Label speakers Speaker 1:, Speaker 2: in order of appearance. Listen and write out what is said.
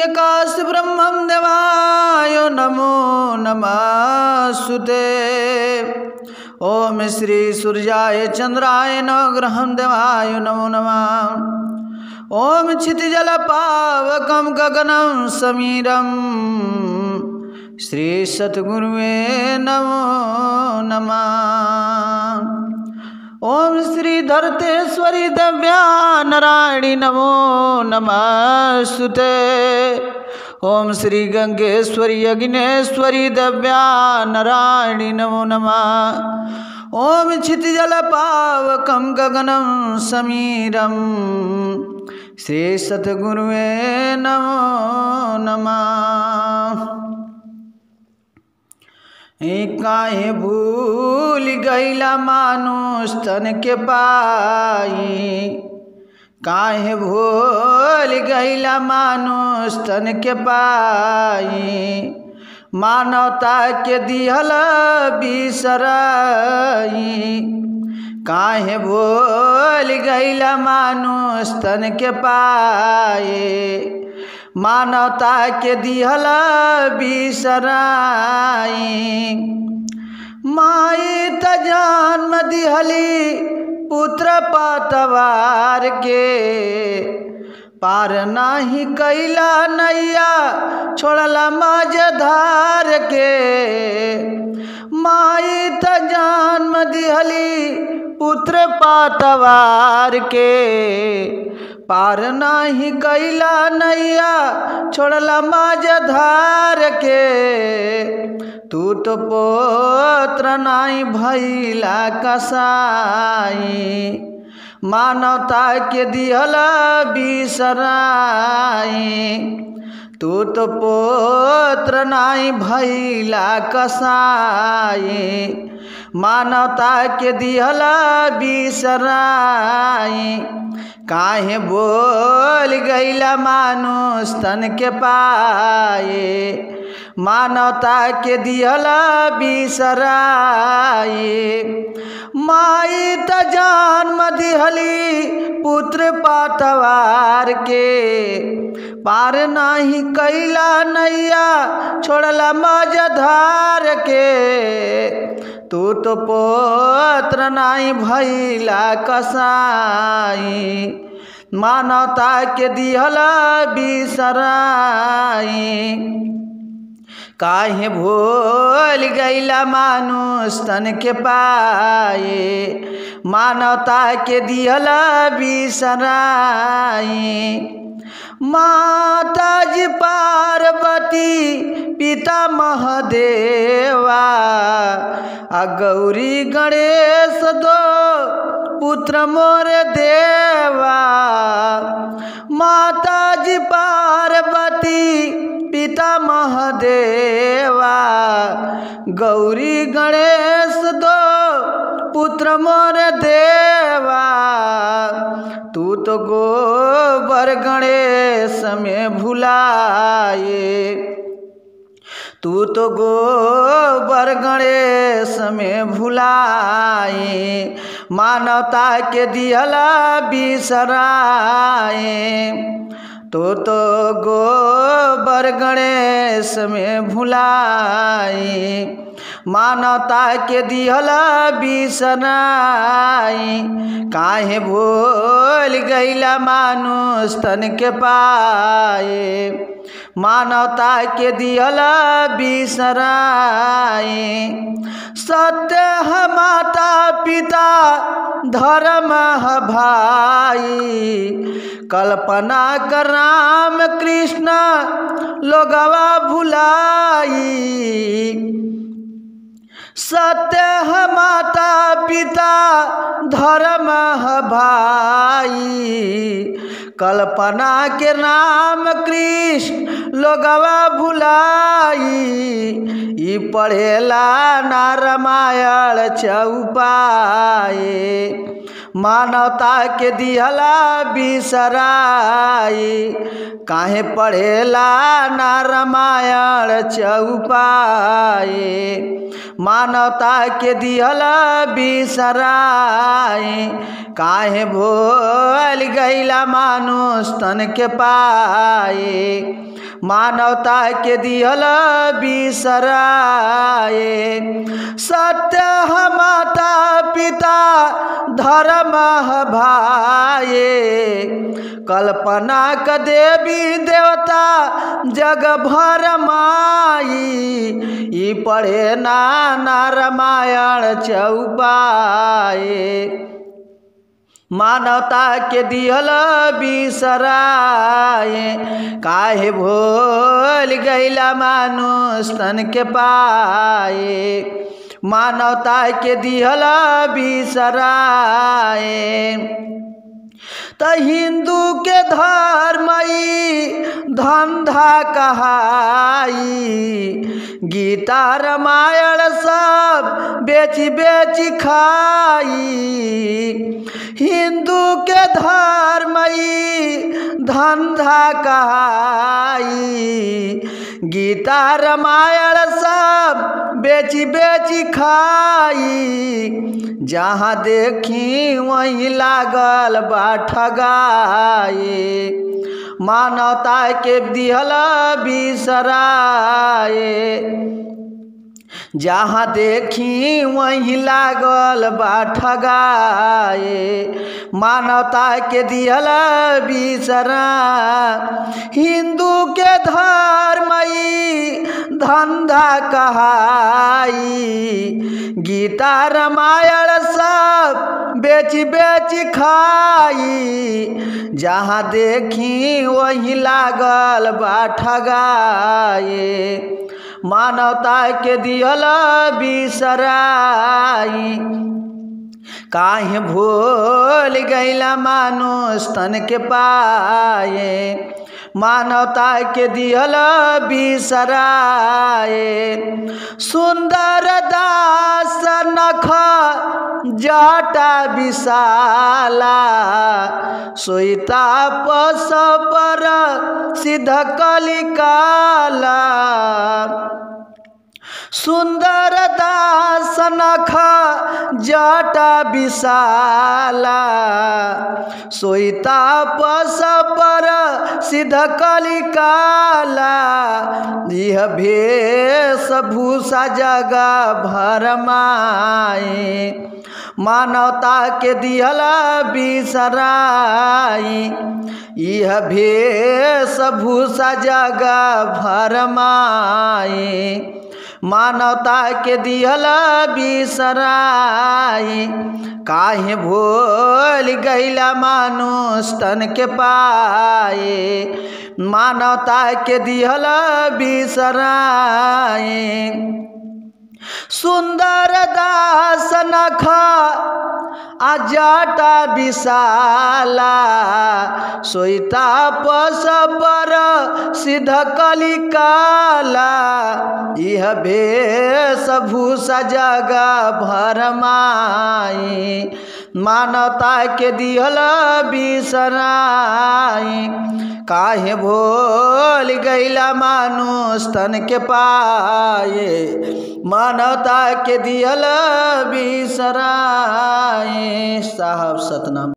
Speaker 1: सूर्यकाश ब्रह्मं देवाय नमो नमस्तुते। ओम श्री सूर्याय चंद्राय नवग्रहं देवाय नमो नमः। ओम क्षितिजल पावकं गगनं समीरं श्री सद्गुरुवे नमो नमः। ओम श्री धरतेश्वरी दिव्या नारायणी नमो नमस्तुते। ओम श्री गंगेश्वरी अग्नेश्वरी दिव्या नारायणी नमो नमः। ओम क्षितिजल पावकं गगनं समीरं श्री सद्गुरुवे नमो नमः। काहे भूल गईला मानुष तन के पाई, काहे भूल गईला मानुष तन के पाई। मानवता के दिहल बिसराई, काहे भूल गईला मानुष तन के पाए। मानवता के दिहल बिसराई। माई त जन्म दिहली पुत्र पतवार के, पार नाही कैला नैया छोड़ला मझधार के। माई त जन्म दिहली पुत्र पतवार के, पार नाही कैला नैया छोड़ला मझधार के। तू तो पुत्र नाही भैला कसाई, मानवता के दिहल बिसराई। तू तो पुत्र नाही भैला कसाई, मानवता के दिहल बिसराई। काहे बोल गईला मानुष तन के पाए। मानवता के दिहल बिसराई। माई त जन्म दिहली पुत्र पतवार के, पार नाही कैला नैया छोड़ला मझधार के। तू तो पुत्र नाही भैला कसाई, मानवता के दिहल बिसराई। काहे भूल गईला मानुष तन के पाए। मानवता के दिहल बिसराई। माता जी पार्वती पिता महादेवा, गौरी गणेश दो पुत्र मोर देवा। माता जी पार्वती पिता महादेवा, गौरी गणेश दो पुत्र मोर देवा। तू तो गोबर गणेश में भुलाए, तू तो गोबर गणेश में भुलाए। मानवता के दिहल बिसराए। तो गोबर गणेश में भुलाए। मानवता के दिहल बिसराई। काहे भूल गईला मानुष तन के पाए। मानवता के दिहल बिसराई। सत्य है माता पिता धर्म है भाई, कल्पना कर राम कृष्ण लोगवा भुलाई। सत्य है माता पिता धर्म है भाई, कल्पना के राम कृष्ण लोगवा भुलाई। ई पढ़ेला ना रामायण चौपाए। मानवता के दिहला बिसराई। काहे पढ़ेला ना रामायण चौपाए। मानवता के दिहला बिसराई। काहे भूल गईला मानुष तन के पाए। मानवता के दिहल बिसराए। सत्य माता पिता धर्म भाए, कल्पना क देवी देवता जग भर माई। ई पढ़े ना रामायण चौपाए। मानवता के दिहल बिसराए, काहे भूल गइला मानुष तन के पाए। मानवता के दिहल बिसराए। त हिंदू के धर्म धंधा कहाई, गीता रामायण सब बेची बेची खाई। हिंदू के धर्म धंधा कहाई, गीता रामायण सब बेची बेची खाई। जहाँ देखी वहीं लागल बा ठगाए। मानवता के दिहल बिसराए, जहाँ देखी वहीं लागल बा ठगाए। मानवता के दिहल बिसरा। हिंदू के धर्म धंधा कहाई, गीता रामायण सब बेची बेची खाई। जहाँ देखी वहीं लागल बा ठगाए। मानवता के दिहल बिसराई, काहे भूल गइला मानुष तन के पाए। मानवता के दिहल बिसराए। सुंदर दास नख जटा विशाला, सोईता पस पर सिद्ध कलिकाला। सुंदर दास नख जटा विशाला, सोईता पस पर सिद्ध कलिकाला। यह भेष भूषा जगह भर माए। मानवता के दिहल बिसराई, यह भेष भूषा जगह भर माए। मानवता के दिहल बिसराई, काहे भूल गइला मानुष तन के पाए। मानवता के दिहल बिसराई। सुंदर दास नख जटा विशाला, सोईता पस पर सिद्ध कलिकाला। यह भेष भूषा जगह भर माई। मानवता के दिहल बिसराई, काहे भूल गइला मानुष तन के पाए। मानवता के दिहल बिसराई। साहब सतनाम।